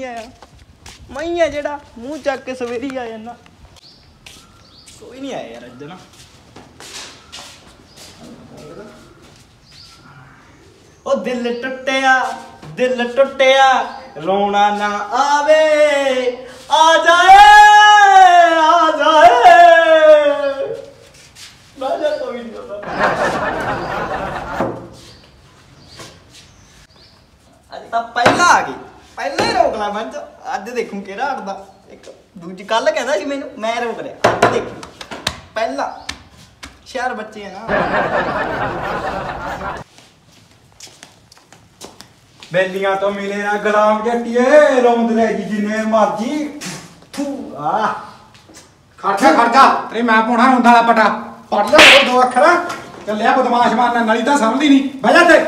आया मैं ही है जेड़ा मुँह चक के सवेरे आ जाना कोई नहीं आया यार अज ना ओ दिल टुटिया रोना ना आवे आ जाए राजा तो भी नहीं होता अज तो पहला आ गई पहले ही रोक ला मैं अज देखूं केड़ा हटदा एक दूजी कल कहंदा सी मैनू मैं रोक लिया अज देखूं पहला शहर बच्चे है ना बेलियां तो मिले ना गुलाम जट्टिए रौंद ले जी जिन्ने मर्जी खर्चा तेरी मैं पौना रोंदा दा पटा पढ़ ले दो अखर चलिया बदमाश मारना नली तो समझदी नहीं बजा ते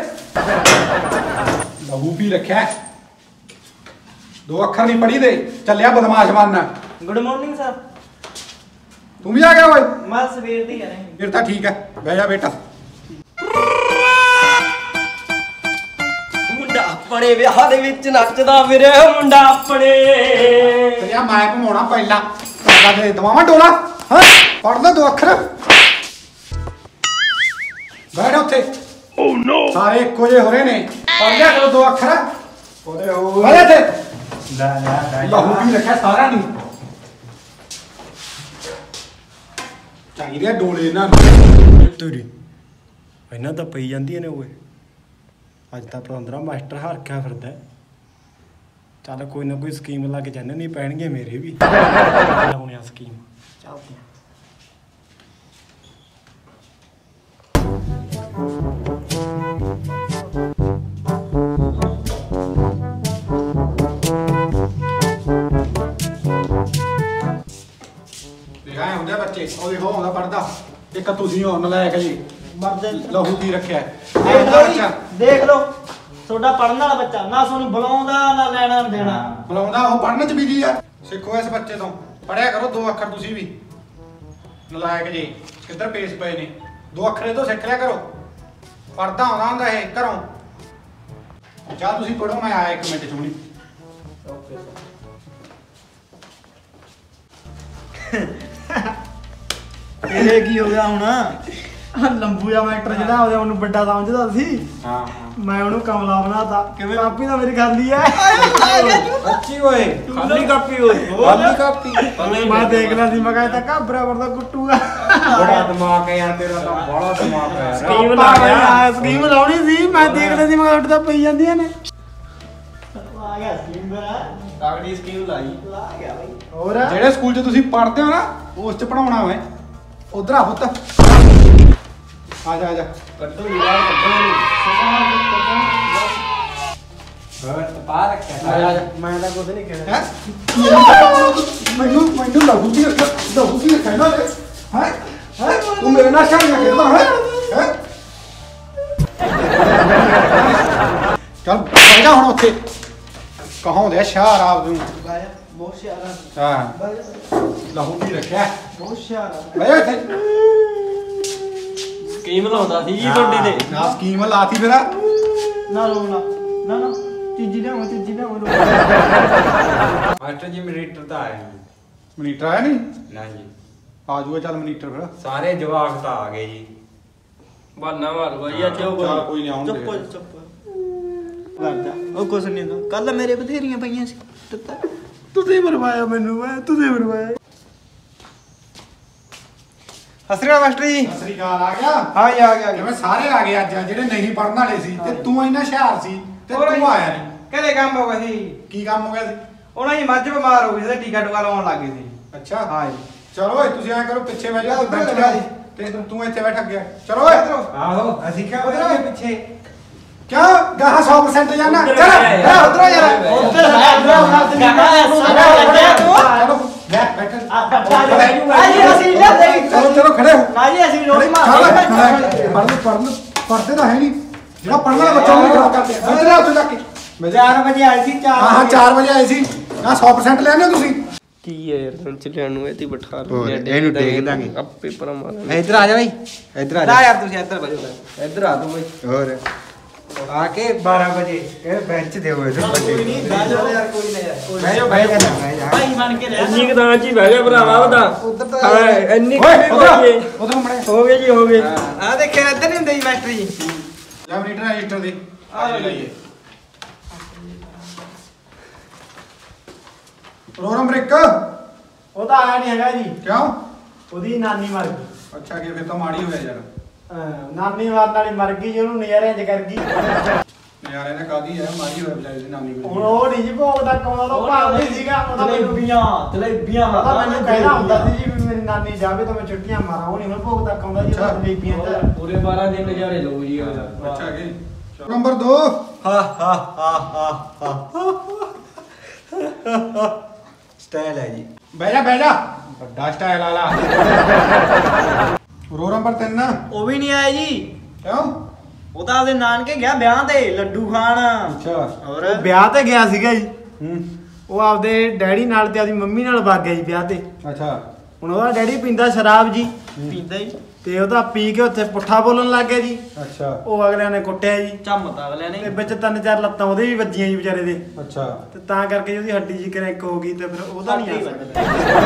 लहू पी रखा दो अखर नहीं पढ़ी दे चलिया बदमाश मारना गुड मॉर्निंग सर तू भी आ गया ओए मैं सवेर दी आ रही फिर तो ठीक है बह जा बेटा मुंडा अपने विआह दे विच नचदा फिरे मुंडा अपने चलिया मैं घुमाउणा पहला दे दवावां डोला हां पढ़ ले दो अखर बैठ उत्थे ओह नो सारे इक्को जे हो रहे ने पढ़ लिया करो दो अखर ओरे हो बैठ थे लहू भी रखा सारा नहीं चाहिए डोले ना ਤੇਰੀ ਇਹਨਾਂ ਤਾਂ ਪਈ ਜਾਂਦੀਆਂ ਨੇ ਓਏ ਅੱਜ ਤਾਂ ਪਤੰਦਰਾ ਮਾਸਟਰ ਹਰਖਿਆ ਫਿਰਦਾ ਚੱਲ ਕੋਈ ਨਾ ਕੋਈ ਸਕੀਮ ਲੱਗ ਜਾਂਦੇ ਨਹੀਂ ਪੈਣਗੇ ਮੇਰੇ ਵੀ ਲਾਉਣੇ ਆ ਸਕੀਮ ਚੱਲਦੇ दिखाए होंगे बच्चे और देखो होंगे पढ़दा एक तुसी हो नलायक जी मर्द लहू पी रखा देख लो ਤੁਹਾਡਾ ਪੜਨ ਵਾਲਾ ਬੱਚਾ ਨਾ ਤੁਹਾਨੂੰ ਬੁਲਾਉਂਦਾ ਨਾ ਲੈਣਾ ਦੇਣਾ ਬੁਲਾਉਂਦਾ ਉਹ ਪੜਨ ਚ ਬਿਜੀ ਆ ਸਿੱਖੋ ਇਸ ਬੱਚੇ ਤੋਂ ਪੜਿਆ ਕਰੋ ਦੋ ਅੱਖਰ ਤੁਸੀਂ ਵੀ ਨਲਾਇਕ ਜੀ ਕਿੱਧਰ ਪੇਸ ਪਏ ਨੇ ਦੋ ਅੱਖਰੇ ਤੋਂ ਸਿੱਖ ਲਿਆ ਕਰੋ ਪੜਦਾ ਆਉਂਦਾ ਹੁੰਦਾ ਇਹ ਘਰੋਂ ਜਾ ਤੁਸੀਂ ਪੜੋ ਮੈਂ ਆਇਆ 1 ਮਿੰਟ ਚੁਣੀ ਓਕੇ ਇਹ ਕੀ ਹੋ ਗਿਆ ਹੁਣ ਲੰਬੂ ਜਾਂ ਮੈਟਰ ਜਿਹੜਾ ਉਹਨੂੰ ਵੱਡਾ ਸਮਝਦਾ ਸੀ ਹਾਂ ਮੈਂ ਉਹਨੂੰ ਕਮਲਾ ਬਣਾਤਾ ਕਿਵੇਂ ਕਾਪੀ ਤਾਂ ਮੇਰੀ ਖਾਲੀ ਐ ਅੱਛੀ ਓਏ ਖਾਲੀ ਕਾਪੀ ਓਏ ਖਾਲੀ ਕਾਪੀ ਮੈਂ ਦੇਖ ਲਿਆ ਸੀ ਮੈਂ ਕਹਿੰਦਾ ਕਾ ਬਰਾਬਰ ਦਾ ਕੁੱਟੂਗਾ ਬੜਾ ਦਿਮਾਗ ਹੈ ਯਾਰ ਤੇਰਾ ਤਾਂ ਬੜਾ ਦਿਮਾਗ ਹੈ ਸਕੀਮ ਲਾ ਗਿਆ ਸਕੀਮ ਲਾਉਣੀ ਸੀ ਮੈਂ ਦੇਖ ਲਿਆ ਸੀ ਮੈਂ ਉੱਡ ਤਾਂ ਪਈ ਜਾਂਦੀਆਂ ਨੇ ਆ ਗਿਆ ਸਕੀਮ ਦਾ ਤਗੜੀ ਸਕੀਮ ਲਾਈ ਲਾ ਗਿਆ ਬਈ ਹੋਰ ਜਿਹੜੇ ਸਕੂਲ 'ਚ ਤੁਸੀਂ ਪੜ੍ਹਦੇ ਹੋ ਨਾ ਉਸ 'ਚ ਪੜਾਉਣਾ ਹੋਵੇ ਉਧਰ ਆ ਪੁੱਤ ਆ ਜਾ ਕੱਢੋ ਯਾਰ ਕੱਢੋ ਹੋਰ ਪਾ ਰੱਖਿਆ ਆ ਜਾ ਮੈਂ ਤਾਂ ਕੁਝ ਨਹੀਂ ਕਹਿਣਾ ਹੈ ਮੈਨੂੰ ਲੱਗੂ ਕਿ ਕਹਿਣਾ ਹੈ ਤੂੰ ਮੇਰੇ ਨਾਲ ਸ਼ਾਮਿਲ ਖੇਡਦਾ ਹੈ ਚੱਲ ਬੈਠ ਜਾ ਹੁਣ ਉੱਥੇ ਕਹਾਉਂਦੇ ਸ਼ਾਹ ਆਪ ਨੂੰ ਗਾਇਆ ਬਹੁਤ ਸ਼ਿਆਰਾ ਹਾਂ ਲਹੂ ਵੀ ਰੱਖਿਆ ਬਹੁਤ ਸ਼ਿਆਰਾ ਬੈਠ ਇੱਥੇ ਸਕੀਮ ਲਾਉਂਦਾ ਸੀ ਜੀ ਤੁਹਾਡੀ ਤੇ ਨਾ ਸਕੀਮ ਲਾਤੀ ਫਿਰ ਨਾ ਰੋਣਾ ਨਾ ਤੀਜੀ ਲਿਆਵਾਂ ਮਾਸਟਰ ਜੀ ਮਨੀਟਰ ਤਾਂ ਆਇਆ ਨਹੀਂ ਮਨੀਟਰ ਆਇਆ ਨਹੀਂ ਨਾ ਜੀ ਆ ਜੂਗਾ ਚੱਲ ਮਨੀਟਰ ਫਿਰ ਸਾਰੇ ਜਵਾਕ ਤਾਂ ਆ ਗਏ ਜੀ ਬਾਨਾ ਮਾਰ ਬਾਈ ਅੱਜ ਉਹ ਚੱਲ ਕੋਈ ਨਹੀਂ ਆਉਂਦੇ ਚੁੱਪ ਕਰਦਾ ਉਹ ਕੁਛ ਨਹੀਂ ਹੁੰਦਾ ਕੱਲ ਮੇਰੇ ਬਥੇਰੀਆਂ ਪਈਆਂ ਸੀ ਤੁਸੀਂ ਮਰਵਾਇਆ ਮੈਨੂੰ ਤੁਸੀਂ ਮਰਵਾਇਆ ਹਸਰੀਆ ਮਾਸਟਰ ਜੀ ਸਤਿ ਆ ਗਿਆ ਹਾਂ ਜੀ ਆ ਗਿਆ ਜਿਵੇਂ ਸਾਰੇ ਆ ਗਏ ਅੱਜ ਜਿਹੜੇ ਨਹੀਂ ਪੜਨ ਵਾਲੇ ਸੀ ਤੇ ਤੂੰ ਇੰਨਾ ਹੁਸ਼ਿਆਰ ਸੀ ਤੇ ਤੂੰ ਆਇਆ ਨਹੀਂ ਕਦੇ ਕੰਮ ਹੋ ਗਿਆ ਸੀ ਕੀ ਕੰਮ ਹੋ ਗਿਆ ਸੀ ਉਹਨਾਂ ਦੀ ਮੱਝ ਬਿਮਾਰ ਹੋ ਗਈ ਸੀ ਟੀਕਾ ਟੁਕਾ ਲਾਉਣ ਲੱਗ ਗਏ ਸੀ ਅੱਛਾ ਹਾਂ ਜੀ ਚਲੋ ਓਏ ਤੁਸੀਂ ਐ ਕਰੋ ਪਿੱਛੇ ਬੈਠ ਜਾ ਬੈਠ ਜਾ ਤੇ ਤੂੰ ਇੱਥੇ ਬੈਠ ਗਿਆ ਚਲੋ ਓਏ ਆਹੋ ਅਸੀਂ ਕਿਆ ਉਧਰ ਬਦਲੇ ਪਿੱਛੇ ਕਿਆ ਗਾਹਾਂ 100% ਜਾਣਾ ਚਲ ਉਧਰ ਯਾਰ ਉਧਰ ਚਲੋ ਲੈ ਬੈਠ ਚਲੋ ਖੜੇ ਹੋ ਨਾ ਜੀ ਅਸੀਂ ਰੋਜ਼ ਪੜਦੇ ਤਾਂ ਹੈ ਨਹੀਂ ਜਿਹੜਾ ਪੜਨ ਵਾਲਾ ਬੱਚਾ ਉਹ ਖਰਾਬ ਕਰਦੇ ਇੱਧਰ ਆ ਉੱਥੇ ਜਾ ਕੇ 4 ਵਜੇ ਆਈ ਸੀ 4 ਹਾਂ 4 ਵਜੇ ਆਏ ਸੀ ਨਾ 100% ਲੈਣੇ ਤੁਸੀਂ ਕੀ ਹੈ ਯਾਰ ਸੰਚ ਲੈਣ ਨੂੰ ਇਹਦੀ ਬਿਠਾ ਇਹਨੂੰ ਟੇਕ ਦਾਂਗੇ ਆਪੇ ਪਰਮ ਇੱਧਰ ਆ ਜਾ ਬਈ ਇੱਧਰ ਆ ਜਾ ਯਾਰ ਤੁਸੀਂ ਇੱਧਰ ਬਜੋ ਇੱਧਰ ਆ ਤੂੰ ਬਈ ਹੋਰ आके 12 बजे बेंच दे हुए थे ਕੋਈ ਨਹੀਂ ਬਹਿ ਜਾ ਯਾਰ ਕੋਈ ਨਾ ਯਾਰ ਬਹਿ ਜਾ ਬਹਿ ਜਾ ਭਾਈ ਬਣ ਕੇ ਰਹਿ ਇੰਨੀ ਕਦਾਂ ਚ ਹੀ ਬਹਿ ਗਿਆ ਭਰਾਵਾ ਉਹਦਾ ਉਧਰ ਤਾਂ ਹਾਂ ਇੰਨੀ ਓਏ ਕਿਵੇਂ ਉਧਰ ਮੜੇ ਹੋ ਗਏ ਜੀ ਹੋ ਗਏ ਆ ਦੇਖਿਆ ਇੱਧਰ ਨਹੀਂ ਹੁੰਦੇ ਜੀ ਮਾਸਟਰ ਜੀ ਜਾ ਮੀਟਰ ਰਜਿਸਟਰ ਦੇ ਆ ਲੈ ਲਈਏ ਰੋਲ ਨੰਬਰ 1 ਉਹ ਤਾਂ ਆਇਆ ਨਹੀਂ ਹੈਗਾ ਜੀ ਕਿਉਂ ਉਹਦੀ ਨਾਨੀ ਮਰ ਗਈ ਅੱਛਾ ਕਿ ਫਿਰ ਤਾਂ ਮਾੜੀ ਹੋਇਆ ਯਾਰ ਨਾਨੀ ਮਰਨ ਵਾਲੀ ਮਰ ਗਈ ਜੀ ਉਹਨੂੰ ਨਜ਼ਾਰਿਆਂ 'ਚ ਕਰ ਗਈ ਯਾਰ ਇਹਨੇ ਕਾਦੀ ਹੈ ਮਾੜੀ ਹੋਇਆ ਵਿਚਾਰੀ ਦੀ ਨਾਨੀ ਹੁਣ ਕੋਲ ਉਹ ਨਹੀਂ ਜੀ ਭੋਗ ਤੱਕ ਆਉਂਦਾ ਉਹ ਭਾਵ ਨਹੀਂ ਸੀਗਾ ਉਹਦਾ ਮੈਨੂੰ ਜਲੇਬੀਆਂ ਪਤਾ ਮੈਨੂੰ ਕਹਿੰਦਾ ਹੁੰਦਾ ਸੀ ਜੀ ਵੀ ਮੇਰੀ ਨਾਨੀ ਜਾਵੇ ਤਾਂ ਮੈਂ ਛੁੱਟੀਆਂ ਮਾਰਾਂ ਉਹ ਨਹੀਂ ਹੁਣ ਭੋਗ ਤੱਕ ਆਉਂਦਾ ਜੀ ਉਹਦਾ ਜਲੇਬੀਆਂ ਚ ਪੂਰੇ 12 ਦਿਨ ਨਜ਼ਾਰੇ ਲਓ ਜੀ ਉਹਦਾ ਅੱਛਾ ਕਿ ਨੰਬਰ 2 ਸਟਾਈਲ ਹੈ ਜੀ ਬਹਿ ਜਾ ਵੱਡਾ ਸਟਾਈਲ ਵਾਲਾ ਰੋਲ ਨੰਬਰ 3 ਉਹ ਵੀ ਨਹੀਂ ਆਇਆ ਜੀ ਕਿਉਂ ਉਹ ਤਾਂ ਆਪਦੇ ਨਾਨਕੇ ਗਿਆ ਵਿਆਹ ਤੇ ਲੱਡੂ ਖਾਣ ਅੱਛਾ ਹੋਰ ਉਹ ਵਿਆਹ ਤੇ ਗਿਆ ਸੀਗਾ ਜੀ ਹੂੰ ਉਹ ਆਪਦੇ ਡੈਡੀ ਨਾਲ ਤੇ ਆਪਦੀ ਮੰਮੀ ਨਾਲ ਵਗ ਗਿਆ ਜੀ ਵਿਆਹ ਤੇ ਅੱਛਾ ਹੁਣ ਉਹਦਾ ਡੈਡੀ ਪੀਂਦਾ ਸ਼ਰਾਬ ਜੀ ਪੀਂਦਾ ਹੀ ਤੇ ਉਹਦਾ ਪੀ ਕੇ ਉੱਥੇ ਪੁੱਠਾ ਬੋਲਣ ਲੱਗ ਗਿਆ ਜੀ ਅੱਛਾ ਉਹ ਅਗਲਿਆਂ ਨੇ ਕੁੱਟਿਆ ਜੀ ਝੰਮਤਾ ਅਗਲਿਆਂ ਤੇ ਨੇ ਵਿੱਚ 3-4 ਲੱਤਾਂ ਉਹਦੇ ਵੀ ਵੱਜੀਆਂ ਜੀ ਵਿਚਾਰੇ ਦੇ ਅੱਛਾ ਤੇ ਤਾਂ ਕਰਕੇ ਉਹਦੀ ਹੱਡੀ ਜੀ ਕਰੈਕ ਹੋ ਗਈ ਤੇ ਫਿਰ ਉਹਦਾ ਨਹੀਂ ਆ ਸਕਦਾ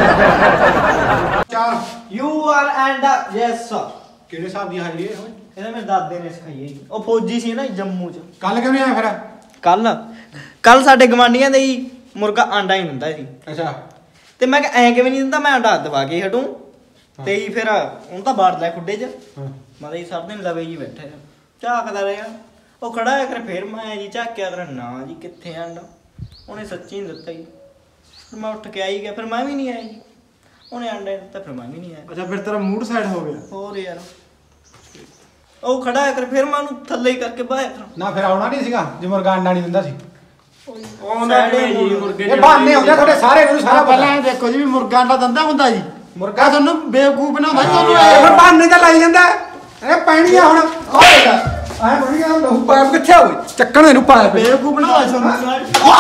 4 you are and yes sir ਕਿਹੜੇ ਹਿਸਾਬ ਦੀ ਹਾਜ਼ਰੀ ਹੈ ਇਹਦਾ ਮੇਰੇ ਦਾਦੇ ਨੇ ਸਿਖਾਈ ਹੈ ਜੀ ਉਹ ਫੌਜੀ ਸੀ ਨਾ ਜੰਮੂ ਚ ਕੱਲ ਕਿਵੇਂ ਆਇਆ ਫਿਰ ਕੱਲ ਸਾਡੇ ਗਵਾਂਡੀਆਂ ਦੇ ਹੀ ਮੁਰਗਾ ਆਂਡਾ ਹੀ ਦਿੰਦਾ ਸੀ ਅੱਛਾ ਤੇ ਮੈਂ ਕਿਹਾ ਐ ਕਿਵੇਂ ਨਹੀਂ ਦਿੰਦਾ ਮੈਂ ਆਂਡਾ ਦਵਾ ਕੇ ਹਟੂੰ ਤੇ ਹੀ ਫਿਰ ਹੁਣ ਤਾਂ ਬਾੜ ਲਿਆ ਖੁੱਡੇ 'ਚ ਹਾਂ ਮਾਤਾ ਜੀ ਸਭ ਦਿਨ ਲਵੇ ਜੀ ਬੈਠੇ ਆ ਝਾਕਦਾ ਰਿਹਾ ਉਹ ਖੜਾ ਹੋਇਆ ਕਰ ਫਿਰ ਮੈਂ ਜੀ ਝਾਕਿਆ ਕਰ ਨਾ ਜੀ ਕਿੱਥੇ ਆਂਡਾ ਉਹਨੇ ਸੱਚੀ ਨਹੀਂ ਦਿੱਤਾ ਜੀ ਫਿਰ ਮੈਂ ਉੱਠ ਕੇ ਆਈ ਗਿਆ ਫਿਰ ਮੈਂ ਵੀ ਨਹੀਂ ਆਇਆ ਜੀ ਉਹਨੇ ਆਂਡਾ ਹੀ ਦਿੱਤਾ ਫਿਰ ਮੈਂ ਵੀ ਨਹੀਂ ਆਇਆ ਅੱਛਾ ਫਿਰ ਤੇਰਾ ਮੂਡ ਸਾਈਡ ਹੋ ਗਿਆ ਹੋਰ ਯਾਰ ਉਹ ਖੜਾ ਹੋਇਆ ਕਰ ਫਿਰ ਮੈਂ ਉਹਨੂੰ ਥੱਲੇ ਹੀ ਕਰਕੇ ਬਾਹਰ ਨਾ ਫਿਰ ਆਉਣਾ ਨਹੀਂ ਸੀਗਾ ਜੇ ਮੁਰਗਾ ਅੰਡਾ ਨਹੀਂ ਦਿੰਦਾ ਸੀ ਆਉਂਦਾ ਕਿਵੇਂ ਜੀ ਮੁਰਗੇ ਇਹ ਬਹਾਨੇ ਹੁੰਦੇ ਤੁਹਾਡੇ ਸਾਰੇ ਨੂੰ ਸਾਰਾ ਪਹਿਲਾਂ ਪਤਾ ਇਹ ਦੇਖੋ ਜੀ ਵੀ ਮੁਰਗਾ ਅੰਡਾ ਦਿੰਦਾ ਹੁੰਦਾ ਜੀ ਮੁਰਗਾ ਤੁਹਾਨੂੰ ਬੇਵਕੂਫ ਬਣਾਉਂਦਾ ਜੀ ਤੁਹਾਨੂੰ ਇਹ ਫਿਰ ਇਹ ਬਹਾਨੇ ਤਾਂ ਲਾਈ ਜਾਂਦਾ ਇਹ ਪੈਣੀ ਆ ਹੁਣ ਆਹ ਬਣੀ ਆ ਲਹੂ ਪਾਇਪ ਕਿੱਥੇ ਆ ਓਏ ਚੱਕਣ ਇਹਨੂੰ ਪਾਇਪ ਬੇਵਕੂਫ ਬਣਾਉਂਦਾ ਤੁਹਾਨੂੰ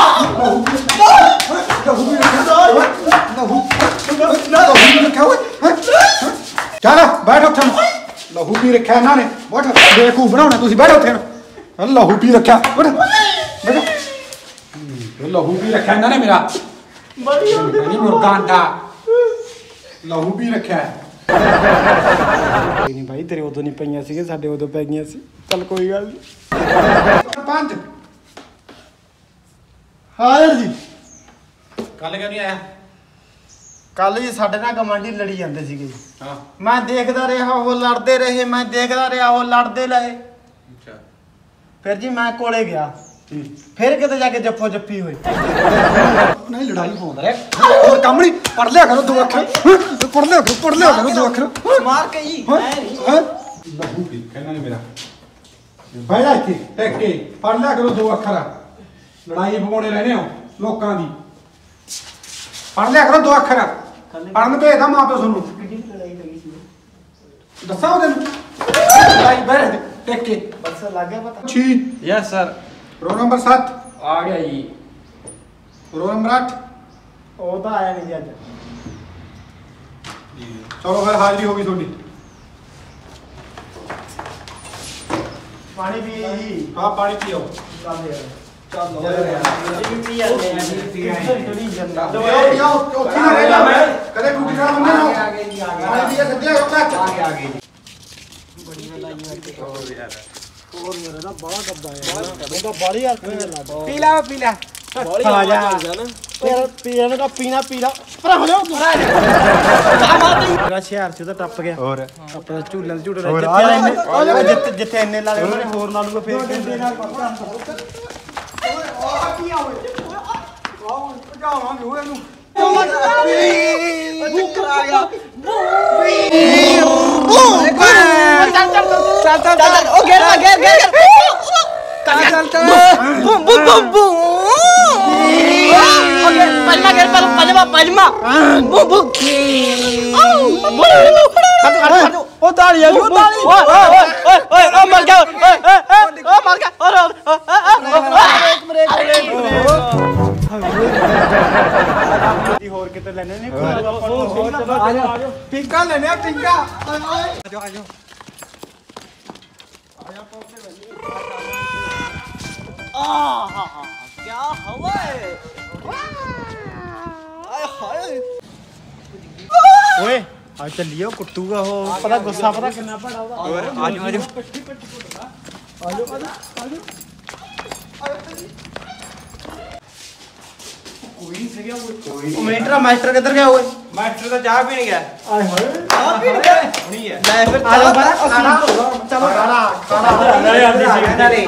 ਚੱਲ ਬੈਠ ਉੱਥੇ ਲਹੂ ਪੀ ਰੱਖਿਆ ਇਹਨਾਂ ਨੇ ਬੈਠ ਬੇਕੂ ਬਣਾਉਣਾ ਤੁਸੀਂ ਬੈਠ ਉੱਥੇ ਲਹੂ ਪੀ ਰੱਖਿਆ ਬੈਠ ਬੈਠ ਲਹੂ ਪੀ ਰੱਖਿਆ ਇਹਨਾਂ ਨੇ ਮੇਰਾ ਨਹੀਂ ਮੁਰਗਾ ਅੰਡਾ ਲਹੂ ਪੀ ਰੱਖਿਆ ਨਹੀਂ ਭਾਈ ਤੇਰੇ ਉਦੋਂ ਨਹੀਂ ਪਈਆਂ ਸੀਗੇ ਸਾਡੇ ਉਦੋਂ ਪੈ ਗਈਆਂ ਸੀ ਚੱਲ ਕੋਈ ਗੱਲ ਨਹੀਂ 5 ਹਾਜ਼ਰ ਜੀ ਕੱਲ ਕਿਉਂ ਨਹੀਂ ਆਇਆ ਕੱਲ ਜੀ ਸਾਡੇ ਨਾਲ ਗਵਾਂਢੀ ਲੜੀ ਜਾਂਦੇ ਸੀਗੇ ਜੀ ਹਾਂ ਮੈਂ ਦੇਖਦਾ ਰਿਹਾ ਉਹ ਲੜਦੇ ਰਹੇ ਮੈਂ ਦੇਖਦਾ ਰਿਹਾ ਉਹ ਲੜਦੇ ਰਹੇ ਅੱਛਾ ਫਿਰ ਜੀ ਮੈਂ ਕੋਲੇ ਗਿਆ ਫਿਰ ਕਿਤੇ ਜਾ ਕੇ ਜੱਫੋ ਜੱਫੀ ਹੋਈ ਨਹੀਂ ਲੜਾਈ ਹੋਉਂਦਾ ਰੇ ਹੋਰ ਕੰਮ ਨਹੀਂ ਪੜ ਲਿਆ ਕਰੋ ਦੋ ਅੱਖਰ ਪੜ ਲਿਆ ਕਰੋ ਦੋ ਅੱਖਰ ਮਾਰ ਕੇ ਜੀ ਹਾਂ ਐ ਨਹੀਂ ਹਾਂ ਲਹੂ ਪੀ ਕਹਿੰਦਾ ਨੇ ਮੇਰਾ ਬਹਿ ਜਾ ਇੱਥੇ ਟਿਕ ਕੇ ਪੜ ਲਿਆ ਕਰੋ ਦੋ ਅੱਖਰ ਲੜਾਈ ਪਵਾਉਣੇ ਰਹਿਣੇ ਹੋ ਲੋਕਾਂ ਦੀ ਪੜ ਲਿਆ ਕਰੋ ਦੋ ਅੱਖਰ ਪੜਨ ਭੇਜਦਾ ਮਾਂ ਪਿਓ ਤੁਹਾਨੂੰ ਕਿੱਡੀ ਲੜਾਈ ਲੱਗੀ ਸੀ ਦੱਸਾਂ ਉਹ ਤੈਨੂੰ ਲੜਾਈ ਬਹਿ ਟਿਕ ਕੇ ਬਸ ਲੱਗ ਗਿਆ ਪਤਾ 6 ਯੈਸ ਸਰ ਰੋ ਨੰਬਰ 7 ਆ ਗਿਆ ਜੀ ਰੋ ਨੰਬਰ 8 ਉਹ ਤਾਂ ਆਇਆ ਨਹੀਂ ਜੀ ਅੱਜ ਚਲੋ ਫਿਰ ਹਾਜ਼ਰੀ ਹੋ ਗਈ ਤੁਹਾਡੀ ਪਾਣੀ ਪੀ ਜੀ ਆਹ ਪਾਣੀ ਪੀਓ ਚੱਲ ਯਾਰ ਚੱਲ ਯਾਰ ਇਹ ਵੀ ਪੀ ਜਾਂਦੇ ਆ ਥੋੜੀ ਜੰਦਾ ਪੀਓ ਉੱਥੇ ਨਾ ਰਹਿ ਜਾ ਮੈਂ ਕਦੇ ਟੂਟੀ ਨਾਲ ਬੰਦੇ ਨਾ ਆ ਗਏ ਜੀ ਆ ਗਏ ਪਾਣੀ ਪੀਏ ਸਿੱਧੇ ਹੋ ਕੱਚ ਆ ਗਏ ਹੋਰ ਮੇਰਾ ਨਾ ਬੜਾ ਡੱਬਾ ਯਾਰ ਉਹਦਾ ਬਾਲੀ ਯਾਰ ਪੀ ਲਾ ਪੀ ਲਾ ਆ ਜਾ ਯਾਰ ਪੀਣ ਦਾ ਪੀਣਾ ਪੀ ਲਾ ਪਰ ਹੋ ਜਾ ਮੇਰਾ ਸ਼ਹਿਰ ਚ ਤਾਂ ਟੱਪ ਗਿਆ ਹੋਰ ਆਪਣਾ ਝੂਲਣ ਝੂਟੇ ਜਿੱਥੇ ਜਿੱਥੇ ਇੰਨੇ ਲਾ ਲਏ ਉਹਨਾਂ ਨੇ ਹੋਰ ਲਾ ਲੂਗਾ ਫੇਰ ਕਹਿੰਦੇ ਨਾਲ ਉਹ ਤਾਲੀ ਆ ਓਏ ਮਰ ਗਿਆ ਓਏ ਮਰ ਗਿਆ ਹੋਰ ਕਿਤੇ ਲੈਣੇ ਨਹੀਂ ਆ ਜਾ ਟਿੰਕਾ ਲੈਣੇ ਆ ਟਿੰਕਾ ਆ ਜਾ क्या हवा है ਓਏ ਆ ਚੱਲੀਓ ਕੁੱਟੂਗਾ ਉਹ ਪਤਾ ਗੁੱਸਾ ਪਤਾ ਕਿੰਨਾ ਭੜਾ ਉਹਦਾ आजू ਮੇਟਰਾ ਮਾਸਟਰ ਕਿੱਧਰ ਗਿਆ ਓਏ मास्टर तो चाह पीने गया ਆਏ ਹੋਏ चाह पीने गया नहीं है मैं फिर ਆ ਜਾ ਬੜਾ ਚਲੋ ਖਾਣਾ ਲੈ ਆਂਦੀ ਸੀ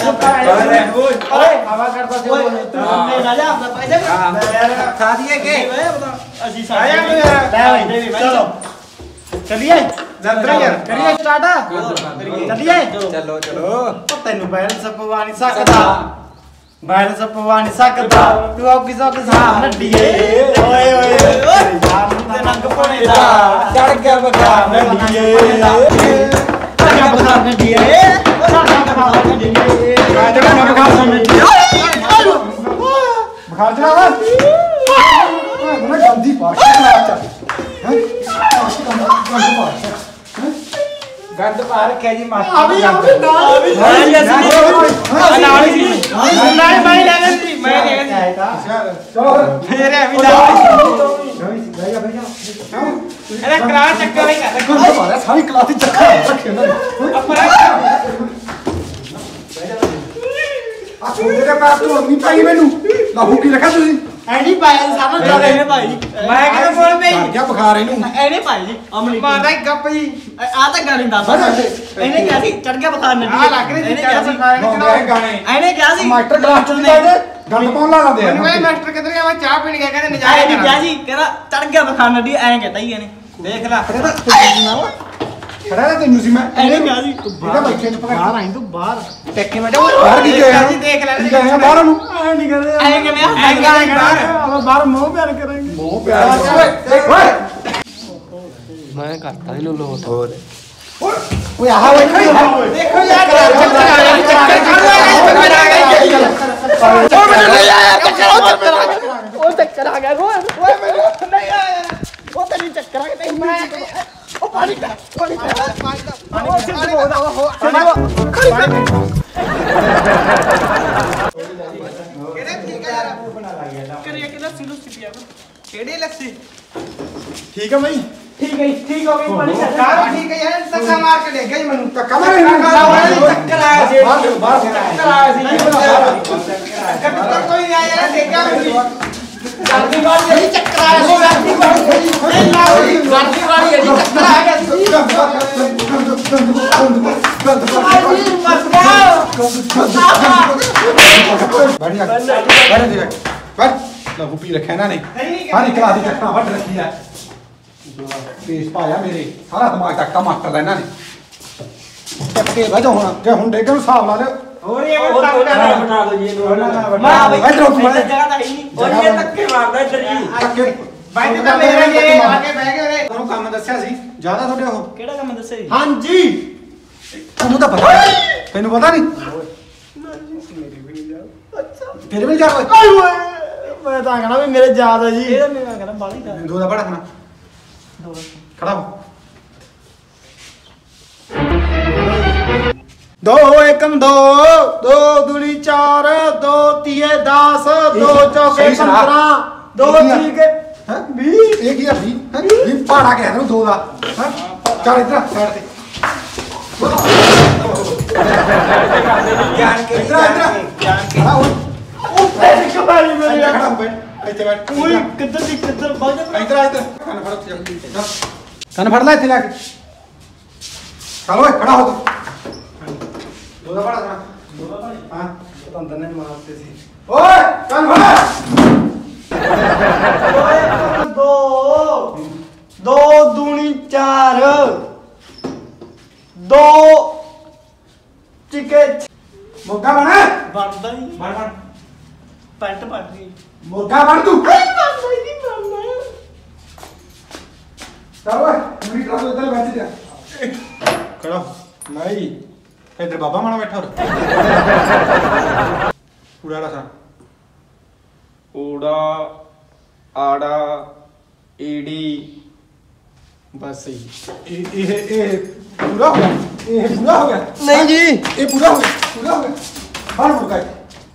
ਓਏ ਹਵਾ ਕਰਦਾ ਸੀ तुमने राजा अपना पैसे खा दिए के ਅਸੀਂ ਆਇਆ ਸਾਰੇ चलो चलिए जल्दी यार करिए स्टार्ट चलिए चलो चलो ਤੈਨੂੰ ਬੈਲੈਂਸ ਪਵਾ ਨਹੀਂ ਸਕਦਾ ਬੈਲੈਂਸ ਪਵਾ ਨਹੀਂ ਸਕਦਾ ਤੂੰ ਔਕੀ ਸੌਕੀ ਸਾਹ ਨੱਡੀਏ ਓਏ ਓਏ ਯਾਰ ਨੂੰ ਤੇ ਨੰਗ ਪੋਣੇ ਦਾ चढ़ गया बगा ਨੱਡੀਏ ਸਾਡਾ ਬਖਾ ਨੱਡੀਏ ਸਾਡਾ ਬਖਾ ਨੱਡੀਏ ਸਾਡਾ ਬਖਾ ਨੱਡੀਏ ਬਖਾ ਚਲਾ ਵਾ ਮੈਂ ਗੰਦੀ ਪਾਸ਼ਾ ਚਲਾ ਹੈ ਗੰਦੀ ਪਾਸ਼ਾ गंद पा रखे जी मास्टर ਆ ਵੀ ਨਾਲ नहीं मैं ले गई थी मैं ले गई ਚਲੋ मेरे अभी अरे क्लास चक्कर नहीं कर ਸਾਰੀ ਕਲਾਸ ਦੀ ਚੱਕਰ ਰੱਖੇ ਉਹਨਾਂ ਨੇ ਆ ਛੋਟੇ ਦੇ ਪੈਰ ਤੋਂ ਨਹੀਂ ਪਾਈ ਮੈਨੂੰ ਲਾਹੂ ਕੀ ਰੱਖਿਆ ਤੁਸੀਂ ਐਨੀ ਪਾਇਆ ਸਾਰਾ जा रहे हैं भाई मैं किधर बोल पे ਚੜ ਗਿਆ ਬੁਖਾਰ ਇਹਨੂੰ एने भाई जी अमली मारा गप जी आ तक गाने दादा एने क्या सी चढ़ गया बुखार नदी आ लग रही थी क्या ਗਾਉਂਦੇ ਇਹ ਗਾਣੇ एने क्या सी ਮਾਸਟਰ ਕਲਾਸ ਚ ਨਹੀਂ ਆਏ ਗੰਦ ਪਾਉਣ ਲਾ ਦਿੰਦੇ मैंने ਆ मास्टर किधर गया मैं चाय पीने गया कहते आए नजारे नहीं क्या सी कह रहा चढ़ गया बुखार नदी ऐ कहता ही एने देख ला ਖੜਾ ਰਿਹਾ ਤੈਨੂੰ ਸੀ ਮੈਂ एने क्या सी ਇਹਦਾ ਬੱਚੇ ਨੂੰ ਬਾਹਰ ਆਈ ਤੂੰ ਬਾਹਰ टेके में ਬਾਹਰ ਕੀ ਗਿਆ देख ले ਕੀ ਗਿਆ ਬਾਹਰ ਨੂੰ ਐ ਨਹੀਂ ਕਰਦੇ ऐ कहने ਆਪਾਂ ਬਾਹਰ ਮੋਹ ਪਿਆਰ ਕਰਾਂਗੇ ਮੋਹ ਪਿਆਰ ਓਏ ਮੈਂ ਕਰਤਾ ਇਹਨੂੰ ਲੋਟ ਓਏ ਆਹ ਓਏ देखो यार चक्कर आ गया चक्कर आ गया ओ चक्कर आ गया ओए मेरे नहीं आया वो तेरी चक्कर आ गया मैं ओ पानी का ओ सिर्फ बोल करिए कि लस्सी लुस्सी पिया केड़ी लस्सी ਠੀਕ ਹੈ ਬਾਈ ठीक है ठीक हो गई पानी का कार ठीक है यार धक्का मार के ले गई मनु ਧੱਕਾ ਮਾਰੇ चक्कर आया जी ਬਾਹਰ चक्कर आया जी चक्कर कोई नहीं आया यार देखा गाड़ी वाली यही चक्कर आया जी गाड़ी वाली यही चक्कर आ गया जी बस ਲਹੂ ਪੀ ਰੱਖਿਆ ਇਹਨਾਂ ਨੇ ਸਾਰੀ ਕਲਾਸ ਦੀ ਚੱਕਰਾਂ ਵੱਢ ਰੱਖੀ ਆ ਪੇਸ਼ ਪਾਇਆ ਮੇਰੇ ਸਾਰਾ ਦਿਮਾਗ ਚੱਕਾ ਮਾਸਟਰ ਦਾ ਇਹਨਾਂ ਨੇ ਚੱਕੇ ਬਹਿ ਜਾ ਹੁਣ ਜੇ ਹੁਣ ਡੇਗੇ ਨੂੰ ਹਿਸਾਬ ਲਾ ਲਿਓ और ये बता बता दो ये मां इधर जगह तो है ही नहीं और ये धक्के मारदा इधर जी ਚੱਕੇ भाई तो मेरा ये आगे बह गए रे ਤੁਹਾਨੂੰ ਕੰਮ ਦੱਸਿਆ ਸੀ ਜ਼ਿਆਦਾ ਤੁਹਾਡੇ ਉਹ केड़ा काम दसे ਹਾਂਜੀ ਤੁਹਾਨੂੰ ਤਾਂ ਪਤਾ ਤੈਨੂੰ ਪਤਾ ਨਹੀਂ ਤੇਰੇ ਵੀ ਜਾ ਓਏ ਆਏ ਓਏ ਮੈਂ ਤਾਂ ਕਹਣਾ ਵੀ ਮੇਰੇ ਯਾਦ ਹੈ ਜੀ ਇਹਦਾ ਮੈਂ ਕਹਿੰਦਾ ਬਾਲੀ ਦਾ ਦੋ ਦਾ ਬੜਾ ਖਾਣਾ ਖੜਾ ਹੋ ਦੋ ਏਕਮ ਦੋ ਦੋ ਦੁਨੀ 4 ਦੋ ਤੀਏ 10 ਦੋ ਚੌਕੇ ਸਹੀ ਸੁਣਾ। 15 ਦੋ ਇਹ ਕੀ ਆ? ਤੀਕੇ ਹੈ 20 ਇਹ ਕੀ ਆ ਵੀ ਵੀ ਪਹਾੜਾ ਕਹਿ ਤੈਨੂੰ ਦੋ ਦਾ ਹੈ ਚੱਲ ਇੱਧਰ ਸਾਈਡ ਤੇ जान के ਇੱਧਰ ਇੱਧਰ ਖੜਾ ਹੋ ਉਹ ਫੇਰ ਕਮਾਲੀ ਮੇਰੇ ਇੱਥੇ ਖੜਾ ਹੋ ਬੈਠ ਇੱਥੇ ਬੈਠ ਓਏ ਕਿੱਧਰ ਦੀ ਕਿੱਧਰ ਬਾਜ ਇੱਧਰ ਇੱਧਰ ਕੰਨ ਫੜ ਉੱਥੇ ਜਾ ਕੰਨ ਫੜ ਲੈ ਇੱਥੇ ਲੈ ਕੇ ਚੱਲ ਓਏ ਖੜਾ ਹੋ ਤੂੰ ਦੋ ਦਾ ਬੜਾ ਖਾਣਾ ਹਾਂ ਅੰਦਰ ਨੇ ਮਾਰਤੇ ਸੀ ਓਏ ਕੰਨ ਫੜ ਦੋ ਦੋ ਦੂਣੀ 4 ਦੋ ਚਿਕੇ ਮੋਗਾ ਬਣ ਬਣਦਾ ਨਹੀਂ ਬਣ ਬਣ ਪੈਂਟ ਪੱਟ ਗਈ ਮੋਗਾ ਬਣ ਤੂੰ ਬਣਦਾ ਨਹੀਂ ਬਣਦਾ ਚੱਲ ਓਏ ਪੂਰੀ ਕਲਾਸ ਇੱਧਰ ਬੈਠ ਜਾ ਖੜਾ ਹੋ। ਨਹੀਂ ਇੱਧਰ ਬਾਬਾ ਮਾਣਾ ਬੈਠਾ ਹੋਰ ਪੂਰਾ ਰਸਾ ਊੜਾ ਆੜਾ ਈੜੀ ਬਸ ਹੀ ਇਹ ਪੂਰਾ ਹੋ ਗਿਆ ਇਹ ਪੂਰਾ ਹੋ ਗਿਆ ਨਹੀਂ ਜੀ ਇਹ ਪੂਰਾ ਹੋ ਗਿਆ ਪੂਰਾ ਹੋ ਗਿਆ ਬਾਹਰ ਮੁੜ ਗਏ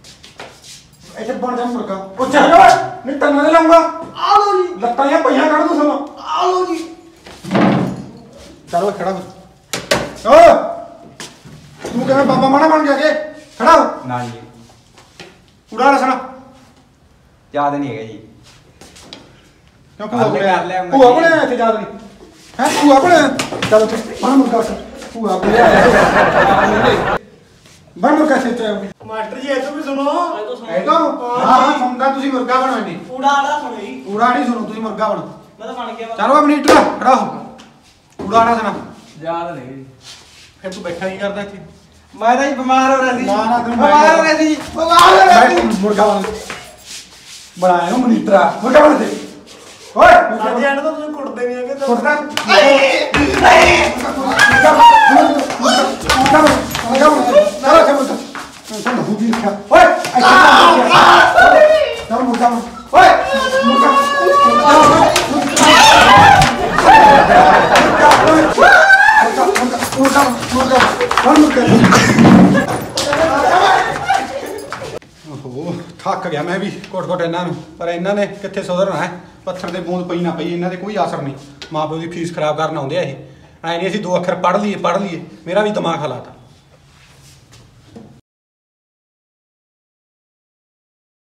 ਇੱਥੇ ਬਣ ਜਾ ਮੁਰਗਾ ਉਹ ਚੱਲ ਓਏ ਨਹੀਂ ਤੰਨਾ ਦੇ ਲਾਉਂਗਾ ਆ ਲੋ ਜੀ ਲੱਤਾਂ ਜਾਂ ਪਈਆਂ ਕੱਢ ਦੂੰ ਸਾਨੂੰ ਆ ਲੋ ਜੀ ਚੱਲ ਓਏ ਖੜਾ ਹੋ ਓ ਤੂੰ ਕਿਵੇਂ ਬਾਬਾ ਮਾਣਾ ਬਣ ਗਿਆ ਕਿ ਖੜਾ ਹੋ ਨਾ ਜੀ ਉਡਾ ਰਸਣਾ ਯਾਦ ਨਹੀਂ ਹੈਗਾ ਜੀ ਕਿਉਂ ਭੂਆ ਕੋਲੇ ਕਰ ਲਿਆ ਭੂਆ ਕੋਲੇ ਆਇਆ ਇੱਥੇ ਯਾਦ ਨਹੀਂ ਹੈ ਭੂਆ ਕੋਲੇ ਚੱਲ ਉੱਥੇ ਬਣ ਮੁਰਗਾ ਭੂਆ ਕੋਲੇ ਆਇਆ ਬਣ ਮੁਰਗਾ ਸੇ ਮਾਸਟਰ ਜੀ ਇਹ ਤੋਂ ਵੀ ਸੁਣੋ ਇਹ ਤਾਂ ਹਾਂ ਹਾਂ ਸੁਣਦਾ ਤੁਸੀਂ ਮੁਰਗਾ ਬਣੋ ਇਹਨੇ ਊੜਾ ਆੜਾ ਸੁਣੋ ਜੀ ਊੜਾ ਨਹੀਂ ਸੁਣੋ ਤੁਸੀਂ ਮੁਰਗਾ ਬਣੋ ਮੈਂ ਤਾਂ ਬਣ ਗਿਆ ਚਲੋ ਆਪਣੀ ਇੱਟ ਖੜਾ ਹੋ ਊੜਾ ਨਾ ਸੁਣਾ ਯਾਦ ਨਹੀਂ ਫਿਰ ਤੂੰ ਬੈਠਾ ਕੀ ਕਰਦਾ ਇੱਥੇ ਮੈਂ ਤਾਂ ਜੀ ਬਿਮਾਰ ਹੋ ਰਿਹਾ ਸੀ ਨਾ ਨਾ ਤੈਨੂੰ ਬਿਮਾਰ ਹੋ ਰਿਹਾ ਸੀ ਮੁਰਗਾ ਬਣਾਇਆ ਨੂੰ ਮਨੀਟਰਾ ਮੁਰਗਾ ਬਣ ਦੇ ਓਏ ਅੱਜ ਇਹਨਾਂ ਤੋਂ ਤੁਸੀਂ ਕੁੱਟਦੇ ਨਹੀਂ ਹੈਗੇ ਤਾਂ ਕੁੱਟਦਾ ਥੱਕ ਗਿਆ ਮੈਂ ਵੀ ਕੋਟ ਇਹਨਾਂ ਨੂੰ ਪਰ ਇਹਨਾਂ ਨੇ ਕਿੱਥੇ ਸੁਧਰਨਾ ਹੈ ਪੱਥਰ ਦੇ ਬੂੰਦ ਪਈ ਨਾ ਪਈ ਇਹਨਾਂ ਦੇ ਕੋਈ ਅਸਰ ਨਹੀਂ ਮਾਂ ਪਿਓ ਦੀ ਫੀਸ ਖਰਾਬ ਕਰਨ ਆਉਂਦੇ ਆ ਇਹ ਐ ਨਹੀਂ ਅਸੀਂ 2 ਅੱਖਰ ਪੜ੍ਹ ਲਈਏ ਮੇਰਾ ਵੀ ਦਿਮਾਗ ਹਲਾਤਾ